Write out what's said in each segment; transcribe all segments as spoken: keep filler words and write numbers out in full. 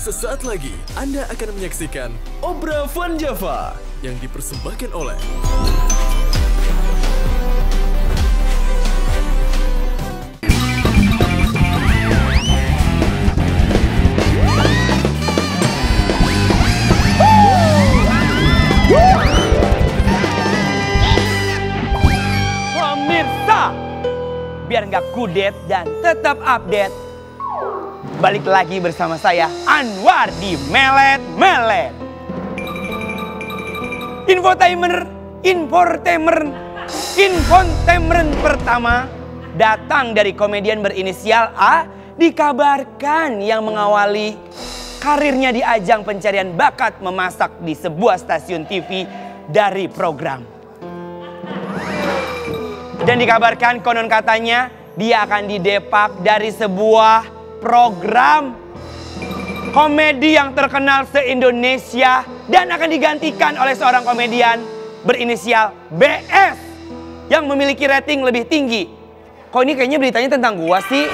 Sesaat lagi Anda akan menyaksikan Obra Van Java yang dipersembahkan oleh pemirsa. Biar nggak kudet dan tetap update, balik lagi bersama saya Anwar di Melet Melet. Infotainment, infotainment, infotainment pertama datang dari komedian berinisial A. Dikabarkan yang mengawali karirnya di ajang pencarian bakat memasak di sebuah stasiun T V dari program. Dan dikabarkan konon katanya dia akan didepak dari sebuah program komedi yang terkenal se-Indonesia dan akan digantikan oleh seorang komedian berinisial B S yang memiliki rating lebih tinggi. Kok ini kayaknya beritanya tentang gua sih?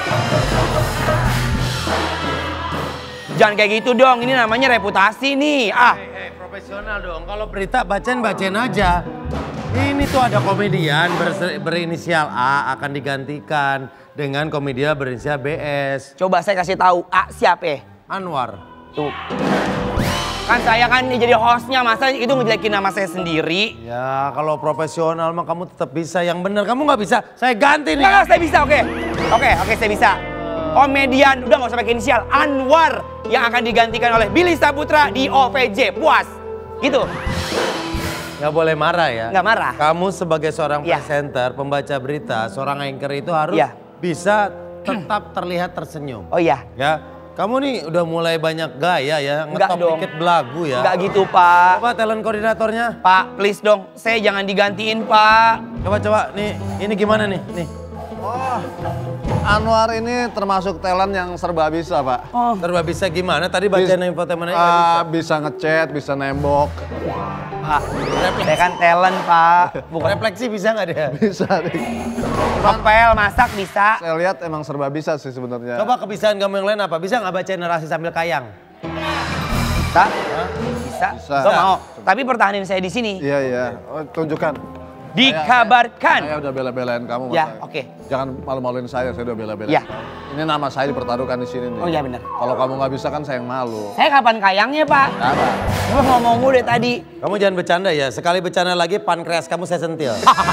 Jangan kayak gitu dong, ini namanya reputasi nih. Ah, hey, hey, profesional dong. Kalau berita bacain-bacain aja. Ini tuh ada komedian ber berinisial A akan digantikan dengan komedian berinisial B S. coba saya kasih tahu A siapa? Anwar. Tuh. Kan saya kan jadi hostnya, masa itu ngejelekin nama saya sendiri? Ya kalau profesional mah kamu tetap bisa. Yang bener kamu nggak bisa, saya ganti nih. Nggak, saya bisa, oke. Oke, oke saya bisa. Komedian, udah nggak usah pakai inisial, Anwar yang akan digantikan oleh Billy Saputra di O V J. Puas? Gitu. Nggak boleh marah ya. Nggak marah. Kamu sebagai seorang Ya. presenter, pembaca berita, seorang anchor itu harus Ya. bisa tetap terlihat tersenyum. Oh iya. Ya, kamu nih udah mulai banyak gaya ya, Nggak ngetop dong. dikit belagu ya. Nggak gitu, Pak. Coba talent koordinatornya. Pak, please dong, saya jangan digantiin, Pak. Coba coba nih, ini gimana nih? Nih. Oh, Anwar ini termasuk talent yang serba bisa, Pak. Oh. Serba bisa gimana? Tadi bacain infotainment aja nggak Ah, bisa. bisa ngechat, bisa nembok. Pak, saya kan talent, Pak. Bukan Refleksi bisa nggak dia? Bisa nih. ngepel, masak bisa. Saya lihat emang serba bisa sih sebenarnya. Coba kebiasaan kamu yang lain apa? Bisa nggak bacain narasi sambil kayang? Bisa? Bisa. Bisa. Gua mau. Tapi pertahanin saya di sini. Iya, iya. Oh, tunjukkan. Dikabarkan. Saya udah bela-belain kamu. Ya, Mas. oke. Jangan malu-maluin saya, saya udah bela-belain. Ya. Ini nama saya dipertaruhkan di sini nih. Oh iya benar. Kalau kamu nggak bisa kan saya yang malu. Saya kapan kayangnya, Pak? Apa? Gua ngomong mulu deh tadi. Kamu jangan bercanda ya. Sekali bercanda lagi pankreas kamu saya sentil.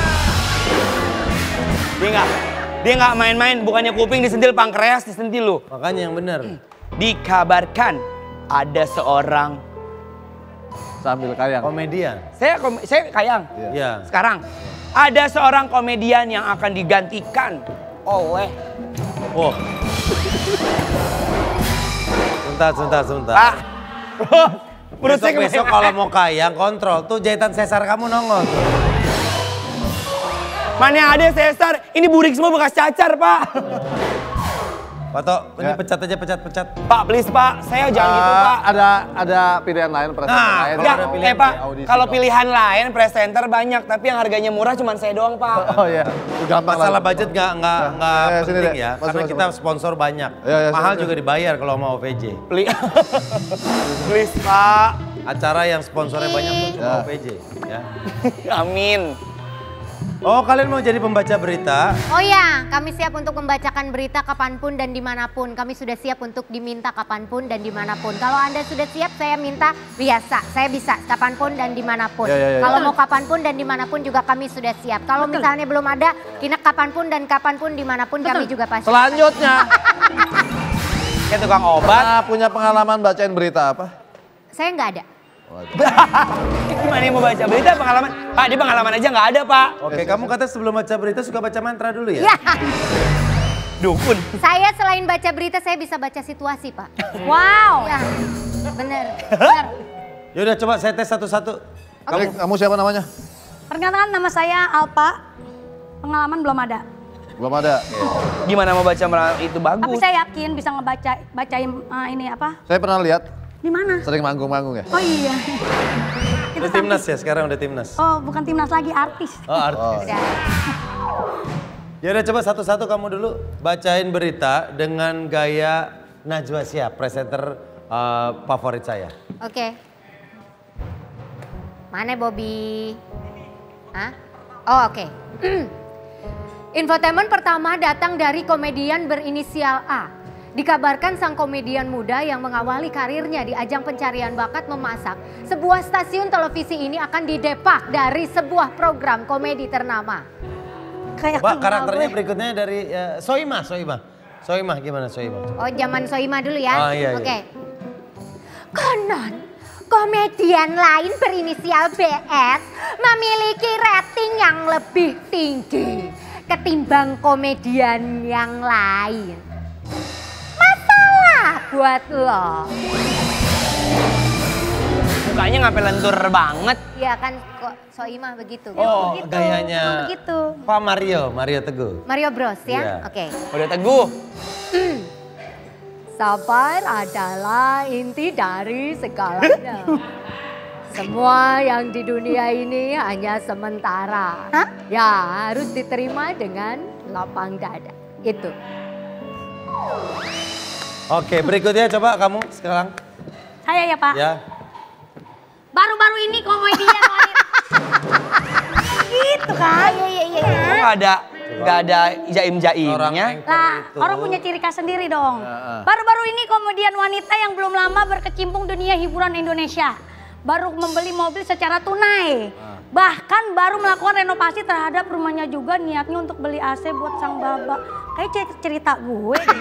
Dia nggak, dia nggak main-main. Bukannya kuping disentil, pankreas disentil lu. Makanya yang bener. Dikabarkan ada seorang, Sambil kayang. Komedian. saya kom- saya kayang. Iya. Sekarang ada seorang komedian yang akan digantikan oleh Oh. Sebentar, sebentar, sebentar. Pak. Menurut saya Besok-besok kemarin- kalau mau kayang kontrol tuh jahitan sesar kamu nongol. tuh. Mana yang ada sesar? Ini burik semua bekas cacar, Pak. Pak Tok, ini Ya. pecat aja, pecat-pecat. Pak, please Pak, saya jangan gitu Ah, Pak. Ada ada pilihan lain presenter Nah, lain. enggak, ada eh pilihan Pak, audisi kalau dong. pilihan lain presenter banyak, tapi yang harganya murah cuma saya doang Pak. Oh iya, itu gampang Masalah lah. budget nggak nggak nggak Ya, ya, sini penting deh. ya, Masuk, karena masuk, kita masuk. sponsor banyak. Ya, ya, Mahal sini, juga dibayar kalau mau O V J. Beli. Please Pak. Acara yang sponsornya banyak tuh cuma Ya. O V J. Ya. Amin. Oh kalian mau jadi pembaca berita? Oh ya, kami siap untuk membacakan berita kapanpun dan dimanapun. Kami sudah siap untuk diminta kapanpun dan dimanapun. Kalau Anda sudah siap, saya minta biasa. Saya bisa kapanpun dan dimanapun. Ya, ya, ya, ya. Kalau mau kapanpun dan dimanapun juga kami sudah siap. Kalau misalnya belum ada, kina kapanpun dan kapanpun dimanapun kami juga pasti. Selanjutnya, Kayak tukang obat. Pak punya pengalaman bacain berita apa? Saya nggak ada. Gimana yang mau baca berita pengalaman? Pak, di pengalaman aja nggak ada Pak. Oke, kamu kata sebelum baca berita suka baca mantra dulu ya? Ya, Dukun. saya selain baca berita, saya bisa baca situasi, Pak. Wow. Ya, bener. bener. Yaudah coba saya tes satu-satu. Kamu, kamu siapa namanya? Perkenalkan nama saya Alpa. Pengalaman belum ada. Belum ada. Gimana mau baca mera- itu Tapi bagus. saya yakin bisa ngebaca bacain uh, ini apa? Saya pernah lihat, Di mana? sering manggung-manggung ya. Oh iya. Itu Udah timnas ya sekarang udah timnas. Oh, bukan timnas lagi, artis. Oh artis. Udah. Yaudah coba satu-satu kamu dulu bacain berita dengan gaya Najwa Shihab, presenter uh, favorit saya. Oke. Mana Bobby? Hah? Oh oke. Infotainment pertama datang dari komedian berinisial A. Dikabarkan sang komedian muda yang mengawali karirnya di ajang pencarian bakat memasak, sebuah stasiun televisi ini akan didepak dari sebuah program komedi ternama. Kayak Mbak, kenal karakternya gue. berikutnya dari uh, Soimah, Soimah. Soimah gimana Soimah? Oh zaman Soimah dulu ya? Oh, iya, iya. Oke. Konon, komedian lain berinisial B S memiliki rating yang lebih tinggi ketimbang komedian yang lain. Masalah buat lo. Mukanya ngapain lentur banget. Iya kan kok Soimah begitu. Oh, begitu, gayanya emang begitu. Pak Mario, Mario Teguh. Mario Bros ya? Iya. Oke. Udah teguh. Sabar adalah inti dari segalanya. Semua yang di dunia ini hanya sementara. Hah? Ya harus diterima dengan lapang dada. Itu. Oke, berikutnya coba kamu sekarang. Saya ya Pak. Ya. Baru-baru ini komedian wanita. Gitu kan? Iya iya iya. Kok nggak ada nggak ada jaim-jaimnya? Lah, itu. orang punya ciri khas sendiri dong. Baru-baru ini komedian wanita yang belum lama berkecimpung dunia hiburan Indonesia. Baru membeli mobil secara tunai. Bahkan baru melakukan renovasi terhadap rumahnya juga, niatnya untuk beli A C buat sang baba. Kayak cerita gue deh.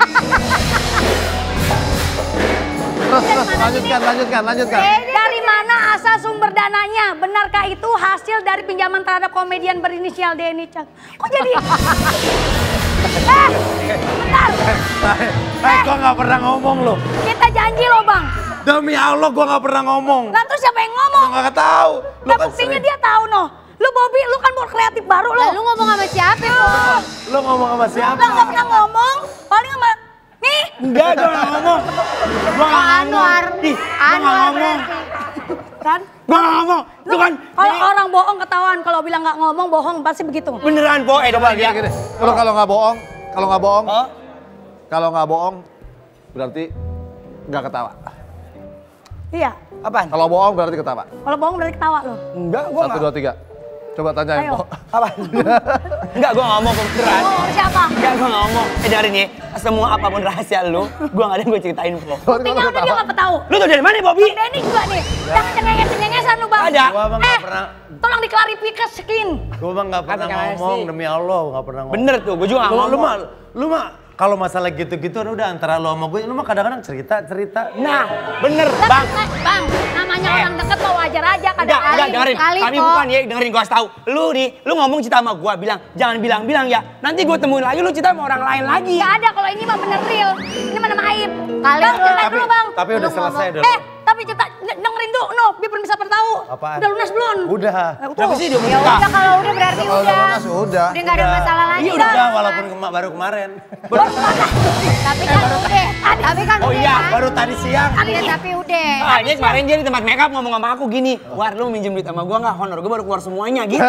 Terus, terus, lanjutkan, lanjutkan, lanjutkan. Dari mana asal sumber dananya? Benarkah itu hasil dari pinjaman terhadap komedian berinisial Denny Cak? Kok jadi? eh, bentar. Eh, gua nggak pernah ngomong loh. Kita janji loh bang. Demi Allah gua nggak pernah ngomong. Lah terus siapa yang ngomong? Gua nggak tahu. Lu Nah kan buktinya sering- dia tahu noh. Lu Bobby, lu kan mau kreatif baru lo. Lalu ngomong sama siapa kok? Lu ngomong sama siapa? Lu nggak pernah ngomong, paling sama nih. Enggak, gue nggak ngomong. Gue nggak ngomong. Anwar. Ih, gue nggak Anwar ngomong. berarti. Kan? Gue nggak ngomong. Lu Itu kan kalau orang bohong ketahuan, kalau bilang nggak ngomong bohong pasti begitu. beneran po. Eh, coba Gini, lihat. gini. Kalau kalau nggak bohong, kalau nggak bohong, Oh, kalau nggak bohong, berarti nggak ketawa. Iya. apaan? Kalau bohong berarti ketawa. Kalau bohong berarti ketawa lo. Enggak, gue Satu, nggak. dua, tiga. Coba tanyain, Ayo. Po. Apaan? Enggak, gue nggak ngomong beneran. Oh siapa? Enggak, gue nggak ngomong. Eh, dengerin nih. Semua apapun rahasia lu, gue nggak ada yang gue ceritain po. Buktinya udah dia nggak tahu. Lu tau dari mana, Bobby? Denny juga nih. Jangan cengenges-cengengesan lu bang. Ada. Gua mah Eh, nggak pernah. tolong diklarifikasiin. Gua mah nggak pernah Apa kasih? ngomong demi Allah, nggak pernah ngomong. Bener tuh, gue juga nggak Lu, lu ngomong. mah, lu mah kalau masalah gitu-gitu udah antara lu sama gue, lu mah kadang-kadang cerita-cerita. Nah, bener, Tapi, bang. eh, bang, namanya orang deket mah wajar aja Enggak, kadang enggak, dengerin. kali, Kami Po. bukan ya, dengerin gue kasih tahu. Lu nih, lu ngomong cerita sama gue, bilang jangan bilang-bilang ya. Nanti gue temuin lagi, lu cerita sama orang lain lagi. Gak ada kalau ini mah bener real. Ini mah nama aib. Kali Bang, lu. ceritain Tapi, dulu bang. tapi udah Lu selesai ngomong. udah. Eh, tapi cerita n- dengerin dulu, no, biar bisa tahu. Apaan? Udah lunas belum? Udah. Eh, tuh. Berapa sih dia Ya buka? udah kalau udah berarti Kalau udah. lunas, udah. Udah nggak ada masalah lagi. Iya udah, walaupun kema- baru kemarin. Tapi kan udah. Tapi kan Oh udah. iya, kan? Baru tadi siang. Iya tapi udah. Ah, ini kemarin dia di tempat makeup ngomong sama aku gini, War lu minjem duit sama gua nggak? Honor gua baru keluar semuanya gitu.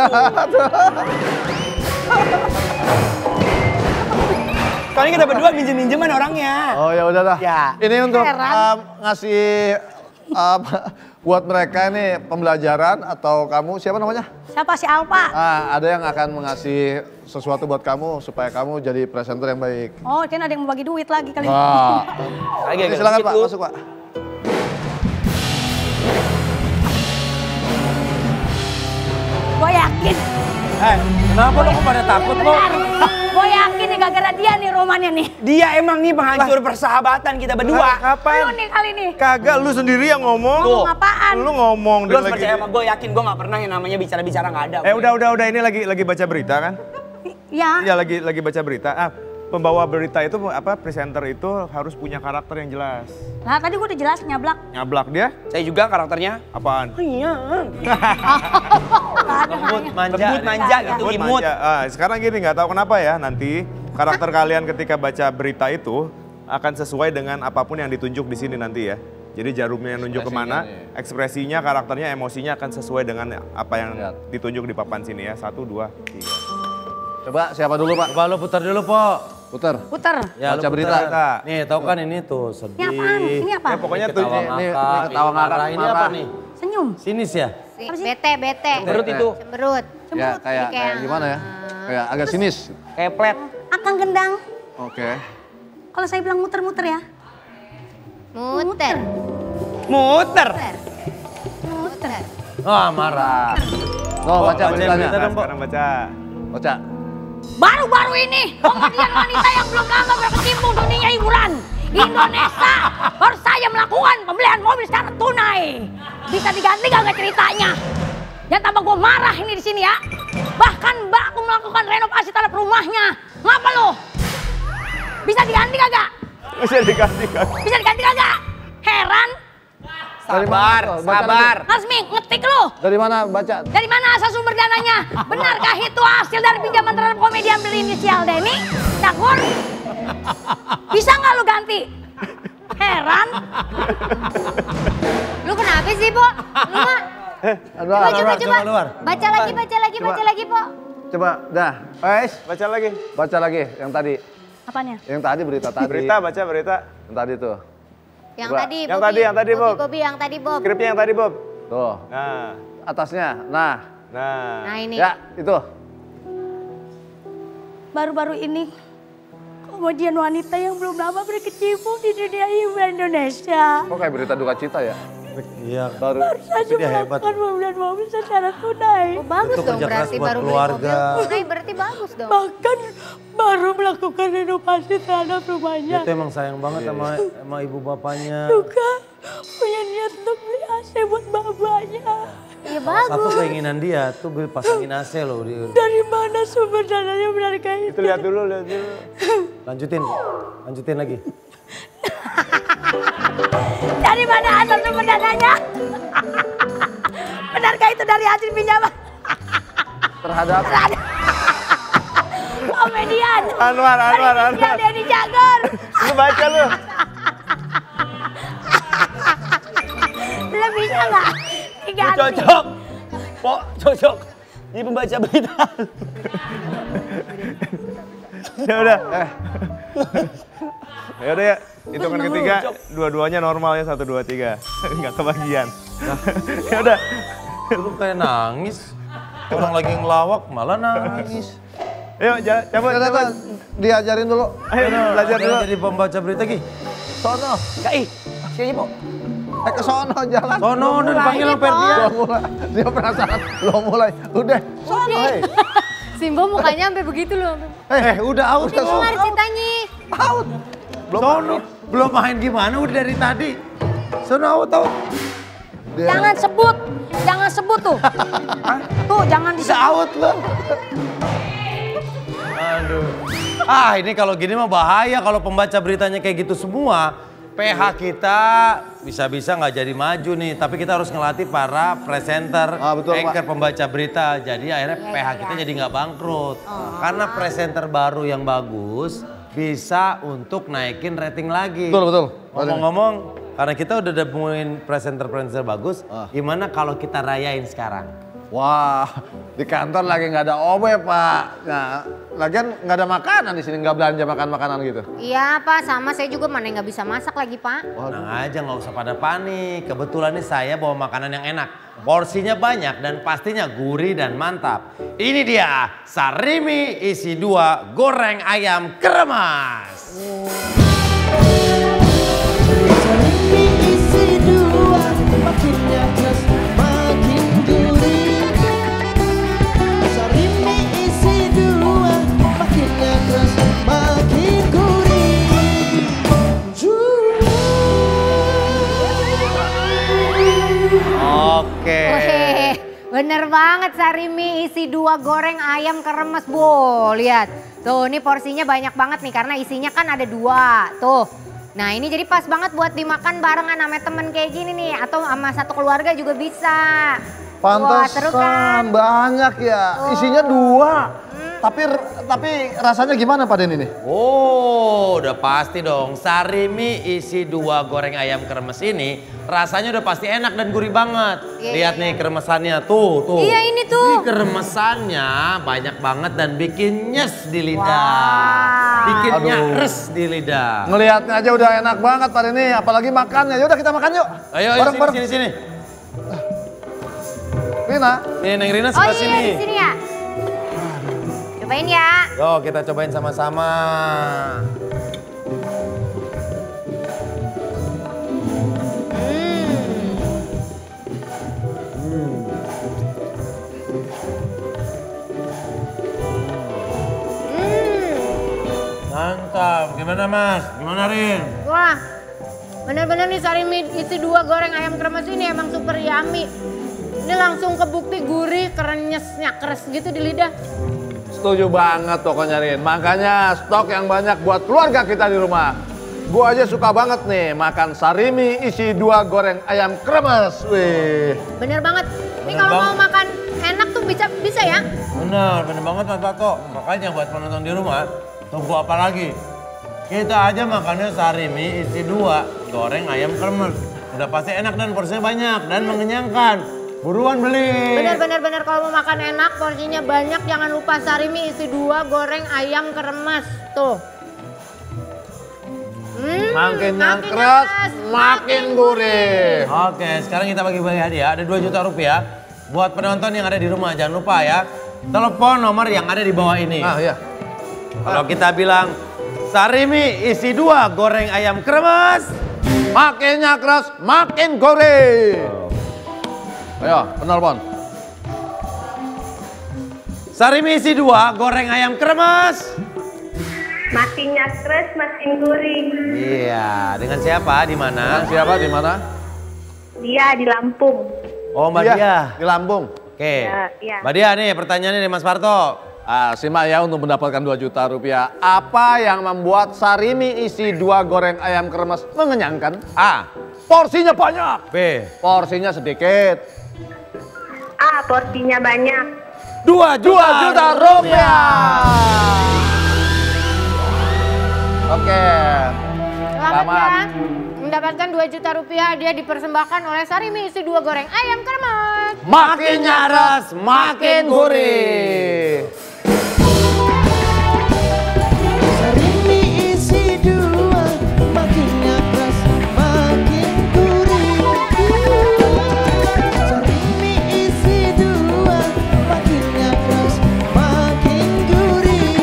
Soalnya kita berdua minjem-minjeman orangnya. Oh ya udah dah. Ya. Ini untuk Heran. um, ngasih um, buat mereka ini pembelajaran atau kamu siapa namanya? Siapa si Alpa? Ah, ada yang akan mengasih sesuatu buat kamu supaya kamu jadi presenter yang baik. Oh, kan ada yang mau bagi duit lagi kali. Wah. Lagi Ini agak silakan dikit Pak, lu. masuk Pak. Gue yakin. Eh, kenapa lu kok pada takut lo? Gue yakin nih gara-gara dia nih romannya nih. Dia emang nih penghancur persahabatan kita berdua. Lu nih kali nih. Kagak, lu sendiri yang ngomong. Ngomong apaan? Lu ngomong Lu dia harus lagi. percaya sama gue, yakin gue gak pernah yang namanya bicara-bicara gak ada. Eh udah udah udah ini lagi lagi baca berita kan? Ya. Iya lagi lagi baca berita. Ah, pembawa berita itu apa presenter itu harus punya karakter yang jelas. Nah tadi gue udah jelas nyablak. Nyablak dia Saya juga karakternya. apaan? Iya. Lembut, manja. Lembut, manja Iya, gitu, Buat imut. manja. Ah, sekarang gini nggak tahu kenapa ya nanti karakter kalian ketika baca berita itu akan sesuai dengan apapun yang ditunjuk di sini nanti ya. Jadi jarumnya yang nunjuk kemana, ekspresinya, karakternya, emosinya akan sesuai dengan apa yang Lihat. ditunjuk di papan sini ya. Satu, dua, tiga. Coba siapa dulu Pak? Coba lu putar dulu, Po. Putar. Putar. Ya, Baca lu berita. putar. Nih, tau kan ini tuh sedih. Ini apaan? Ini apa? Ya, pokoknya tuh ketawa ini- ini ngakak, ketawa ini ngakak, marah. Ini marah. apa nih? Senyum. Sinis ya? Si- Apa sih? Bete, bete. Cemberut itu. Cemberut. Ya kayak kayak gimana ya? Kayak agak sinis. Kayak plet. Akang gendang. Oke. Kalau saya bilang muter-muter ya. Muter. Muter. Muter. Muter. Ah, marah. Tuh baca bacain beritanya. berita dong, Bo. Sekarang baca. Baca. Baru-baru ini komedian wanita yang belum lama berkecimpung dunia hiburan Indonesia baru saja melakukan pembelian mobil secara tunai. Bisa diganti gak ceritanya? Yang tambah gue marah ini di sini ya. Bahkan mbak aku melakukan renovasi terhadap rumahnya. Ngapa lo? Bisa diganti kagak? Bisa diganti kan? Bisa diganti kagak? Heran? Dari Sabar, mana? Baca sabar. Hasmi ngetik lo. Dari mana baca? Dari mana asal sumber dananya? Benarkah itu hasil dari pinjaman terhadap komedian berinisial Denny? Dakur? Bisa nggak lu ganti? Heran? Lu kenapa sih, Po? Lu mah. Aduh, Coba, aduh, coba, coba coba. keluar. Baca lagi, baca lagi, Coba. baca lagi, Po. Coba, dah. Guys, Baca lagi. baca lagi yang tadi. Apanya? Yang tadi berita tadi. Berita, baca berita. Yang tadi tuh. Yang Coba. tadi, Yang Bobby. tadi, yang tadi, Bobby, Bob. Bobby, yang tadi, Bob. Skripnya yang tadi, Bob. Tuh. Nah, Atasnya. Nah. nah. Nah, ini. Ya, itu. Baru-baru ini komedian wanita yang belum lama berkecimpung di dunia hiburan Indonesia. Kok kayak berita duka cita ya? Iya. Baru. Saja dia hebat. melakukan pembelian mobil secara tunai. Oh, bagus Itu dong kerja keras berarti buat baru beli keluarga. mobil. Tunai berarti bagus dong. Bahkan baru melakukan renovasi terhadap rumahnya. Dia tuh emang sayang banget sama, sama ibu bapaknya. Juga punya niat untuk beli A C buat bapaknya. Iya Satu bagus. keinginan dia tuh gue pasangin A C loh. Di... Dari mana sumber dananya benarkah itu? Itu lihat dulu, lihat dulu. Lanjutin, lanjutin lagi. Dari mana asal sumber dananya? Benarkah itu dari hasil pinjaman? Terhadap. Komedian. Anwar, Anwar, Berinisial Anwar. Denny Jagor. Lu baca lu. Belum bisa nggak? Diganti. Cocok. Po, cocok. Ini pembaca berita. Ya udah. Eh. Ya udah ya. Hitungan ketiga, dua-duanya normal ya, satu, dua, tiga. Nggak kebagian. Ya udah. Lu kayak nangis. Orang lagi ngelawak malah nangis. Ayo, ja- cabut, Coba, cabut. diajarin dulu. Ayo, belajar dulu. Jadi pembaca berita Gi. Sono. Enggak ih. Sini, Po. Eh ke sono jalan. Sono udah dipanggil Ini, sama Ferdian. Lo mulai. Dia penasaran. Lo mulai. Udah. Sono. Hei. Simbo mukanya sampai begitu loh. Eh udah out. Dengar ceritanya. Out. Belum Sono. Belum main gimana udah dari tadi. Sono out out. Dia- Jangan sebut, jangan sebut tuh. Tuh jangan Bisa disebut. out lo. Aduh. Ah ini kalau gini mah bahaya kalau pembaca beritanya kayak gitu semua. P H kita bisa-bisa nggak jadi maju nih, tapi kita harus ngelatih para presenter, Ah, betul, anchor, Pak. pembaca berita. Jadi akhirnya P H kita jadi nggak bangkrut. Karena presenter baru yang bagus bisa untuk naikin rating lagi. Betul, betul. Ngomong-ngomong, karena kita udah nemuin presenter-presenter bagus, Ah. gimana kalau kita rayain sekarang? Wah, di kantor lagi nggak ada O B, Pak. Nah, lagian nggak ada makanan di sini, nggak belanja makan makanan gitu. Iya, Pak. Sama saya juga mana nggak bisa masak lagi, Pak. Tenang aja nggak usah pada panik. Kebetulan nih saya bawa makanan yang enak. Porsinya banyak dan pastinya gurih dan mantap. Ini dia sarimi isi dua goreng ayam kremes. Oke. Weh, bener banget sarimi isi dua goreng ayam keremes, Bu. Lihat. Tuh, ini porsinya banyak banget nih karena isinya kan ada dua. Tuh. Nah, ini jadi pas banget buat dimakan barengan sama temen kayak gini nih. Atau sama satu keluarga juga bisa. Wah, seru kan? Pantesan banyak ya. Isinya dua. Tapi tapi rasanya gimana Pak Den ini? Oh, udah pasti dong. Sarimi isi dua goreng ayam kremes ini rasanya udah pasti enak dan gurih banget. Iya, Lihat iya. nih kremesannya tuh, tuh. Iya, ini tuh. Ini kremesannya banyak banget dan bikin nyes di lidah. Wow. bikinnya Aduh. res di lidah. Ngelihatnya aja udah enak banget Pak ini, apalagi makannya. Yaudah kita makan yuk. Ayo, ayo bareng, sini, bareng. sini, sini. Rina. Nih, Neng Rina Oh sebelah iya, sini. di sini ya. Cobain ya. Yo, kita cobain sama-sama. Mantap. Gimana Mas? Gimana Rin? Wah, bener-bener nih sarimi isi dua goreng ayam kremes ini emang super yummy. Ini langsung kebukti gurih, krenyesnya, keres gitu di lidah. Setuju banget pokoknya Rin. Makanya stok yang banyak buat keluarga kita di rumah. Gua aja suka banget nih makan sarimi isi dua goreng ayam kremes. Wih. Bener banget. Ini Bener kalau banget. mau makan enak tuh bisa bisa ya. Benar, benar banget Mas Pato. Makanya buat penonton di rumah, tunggu apa lagi? Kita aja makannya sarimi isi dua goreng ayam kremes. Udah pasti enak dan porsinya banyak dan mengenyangkan. Buruan beli. Bener-bener bener kalau mau makan enak porsinya banyak, jangan lupa sarimi isi dua goreng ayam kremes tuh. Hmm, Makin nyangkres, makin gurih. Oke, sekarang kita bagi-bagi hadiah. Ada dua juta rupiah buat penonton yang ada di rumah. Jangan lupa ya, telepon nomor yang ada di bawah ini. Ah iya. Kalau kita bilang sarimi isi dua goreng ayam kremes, Makin nyangkres, makin gurih. Ayo, penelpon. sarimi isi dua goreng ayam kremes. Makin nyakres, makin gurih. Iya, dengan siapa? Di mana? Siapa di mana? Dia di Lampung. Oh, Mbak Iya, Dia. di Lampung. Oke. Ya, iya. Mbak Dia nih pertanyaannya nih Mas Parto. Ah, simak ya untuk mendapatkan dua juta rupiah. Apa yang membuat sarimi isi dua goreng ayam kremes mengenyangkan? A. Porsinya banyak. B. Porsinya sedikit. A, porsinya banyak. Dua juta, Dua juta rupiah. Oke. Selamat ya. Mendapatkan dua juta rupiah dia dipersembahkan oleh sarimi isi dua goreng ayam kremes. Makin nyaras, makin gurih. Sarimi isi dua, makin nyakras, makin gurih. Sarimi isi dua, makin nyakras, makin gurih.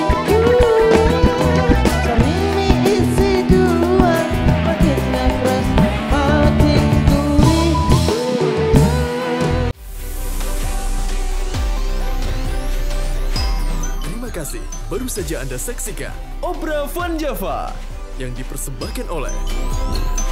Sarimi isi dua, makin nyakras, makin gurih. Terima kasih. Baru saja Anda saksikan Obra Van Java yang dipersembahkan oleh